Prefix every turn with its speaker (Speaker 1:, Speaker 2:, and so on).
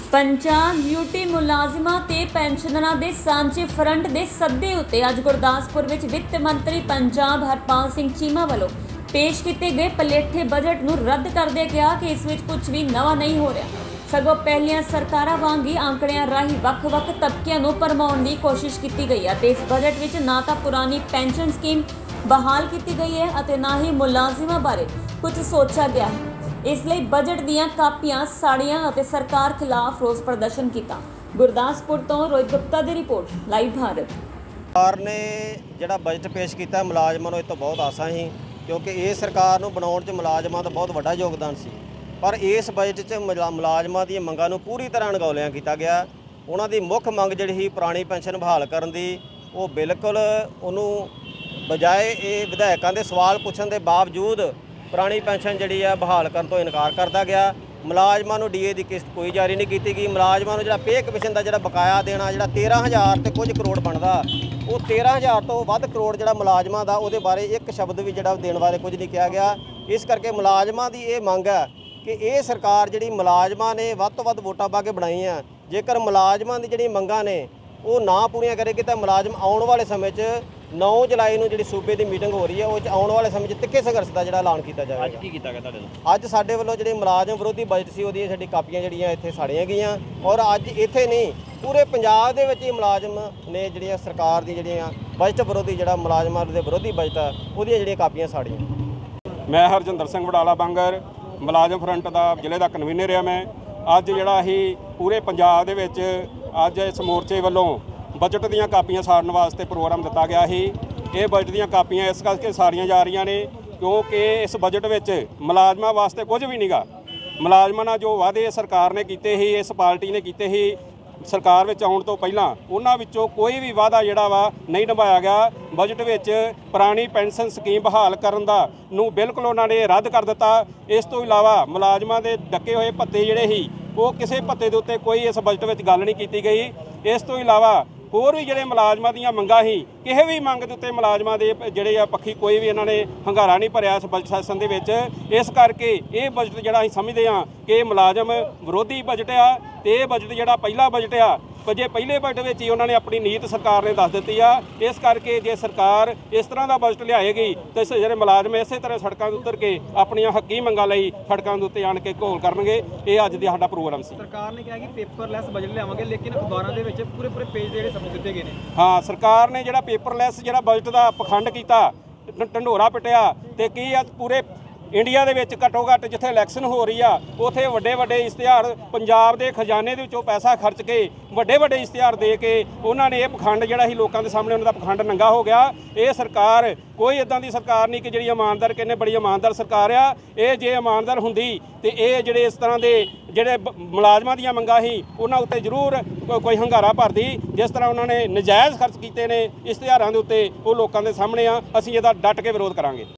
Speaker 1: Punjab duty मुलाजिमां ते पेंशनरां दे सांझे front दे सद्दे उत्ते अज गुरदासपुर विच वित्त मंत्री पंजाब हरपाल सिंह चीमा वालों पेश किए गए पलेठे बजट नूं रद्द करदे कहा कि इस विच कुछ भी नवां नहीं हो रहा, सगों पहलियां सरकारां वांग ही आंकड़ियां राही वख-वख तबकिਆਂ नूं भरमाउण दी कोशिश की गई है। इस बजट विच ना तां पुरानी पेंशन स्कीम बहाल की गई है अते ना ही मुलाजिमां बारे कुछ सोचा गया है। इसलिए बजट दियां कापियां साड़ियां अते सरकार खिलाफ रोस प्रदर्शन किया। गुरदासपुर तो रोहित गुप्ता की रिपोर्ट, लाइव भारत।
Speaker 2: सरकार ने जिहड़ा बजट पेश किया मुलाजमां नूं इह तों बहुत आसां ही, क्योंकि ये सरकार नूं बनाउण च मुलाजमां दा बहुत वड्डा योगदान सी। पर इस बजट च मुलाजमां दी मंगां नूं पूरी तरह अणगौलियां किया गया। उन्हां दी मुख मंग जिहड़ी ही पुरानी पेंशन बहाल करन दी, वो बिल्कुल उन्हों बजाए ये विधायकों के सवाल पूछण के बावजूद पुरानी पेंशन जी है बहाल करने तो इनकार करता गया। मुलाजमान डीए की किस्त कोई जारी नहीं की गई। मुलाजमान जो पे कमीशन का जो बकाया देना जो 13,000 तो कुछ करोड़ बनता, वो 13,000 तो वध करोड़ जो मुलाजमान का वो बारे एक शब्द भी जो देने बारे कुछ नहीं कहा गया। इस करके मुलाजमान की ये मंग है कि ये सरकार जी मुलाजमान ने वध तो वध वोटां पा के बनाई है, जेकर मुलाजमान की जी मंगां ने वो ना पूरियां करेगी तो मुलाजम आने वाले समय 9 जुलाई को जी सूबे की मीटिंग हो रही है, वो आने वाले समय तिखे संघर्ष का जो ऐलान किया जाएगा। अज साडे वालों जी मुलाजम विरोधी बजट से वो साडी कापियां जड़ियां इत्थे साड़ियां गईयां, और अज इत्थे नहीं पूरे पंजाब दे विच मुलाजम ने जिहड़ियां सरकार दी जिहड़ियां बजट विरोधी जिहड़ा मुलाजमां दे विरोधी बजट है उहदियां जिहड़ियां कापियां साड़ियां।
Speaker 3: मैं हरजिंदर सिंह वडाला बांगर मुलाजम फ्रंट का जिले का कन्वीनर है। मैं अज जिहड़ा ही पूरे पंजाब दे विच अज इस मोर्चे वालों बजट दीयां कापियां साड़न वास्ते प्रोग्राम दिता गया ही। ये बजट दीयां कापियां इस करके साड़ियां जा रही ने क्योंकि इस बजट विच मुलाजमां वास्ते कुछ भी नहीं गा। मुलाजमां नाल जो वादे सरकार ने कीते ही, इस पार्टी ने कीते ही सरकार विच आउण तो पहलां, उन्हां विचों कोई भी वादा जिहड़ा वा नहीं निभाया गया। बजट विच पुरानी पेंशन स्कीम बहाल करन दा नूं बिल्कुल उन्हां ने रद्द कर दिता। इस तो इलावा मुलाजमां दे डके होए भत्ते जिहड़े ही वो किसी भत्ते दे उत्ते कोई इस बजट विच गल नहीं की गई। इस तो इलावा होर भी जिहड़े मुलाजमां दीयां मंगां ही, किसी भी मंग दे उत्ते मुलाजमां दे जिहड़े आ पक्षी कोई भी इन्हां ने हंगारा नहीं भरिया इस बजट सैशन दे विच। इस करके ये बजट जिहड़ा असीं समझदे हां कि मुलाजम विरोधी बजट आ, ते ये बजट जिहड़ा पहला बजट आ जे पहले बजट में ही उन्होंने अपनी नीत सरकार ने दस दी आ। इस करके जे सरकार इस तरह का बजट लियाएगी तो जो मुलाजम इस तरह सड़कों पर उतर के अपन हकी मंगां लई सड़कों के उत्ते आण के घोल करनगे। ये अज दा साडा प्रोग्राम सी।
Speaker 4: सरकार ने कहा कि पेपरलैस बजट लियावांगे, लेकिन अखबारों के पूरे पूरे पेज जिहड़े सबूत दिते गए ने।
Speaker 3: हाँ, सरकार ने जिहड़ा पेपरलैस जिहड़ा बजट का पखंड किया, ढंढोरा पिटिया, तो की अज पूरे इंडिया दे विच घट्टो घट्ट जिथे इलैक्शन हो रही आ उत्थे वड्डे वड्डे इश्तिहार पंजाब के खजाने दे विचों पैसा खर्च के वड्डे वड्डे इश्तिहार दे के उन्होंने ये पखंड जिहड़ा ही लोगों के सामने उन्होंने पखंड नंगा हो गया। ये सरकार कोई इदां दी सरकार नहीं कि जिहड़ी ईमानदार कहने बड़ी ईमानदार सरकार आ। ये जे ईमानदार हुंदी ते ये जिहड़े इस तरह के जिहड़े मुलाजमां दीयां मंगां ही उन्हां उत्ते जरूर कोई हंगारा भरदी। जिस तरह उन्होंने नजायज़ खर्च कीते ने इश्तिहारां दे उत्ते वो लोकां दे सामने आ। असीं इहदा डट के विरोध करांगे।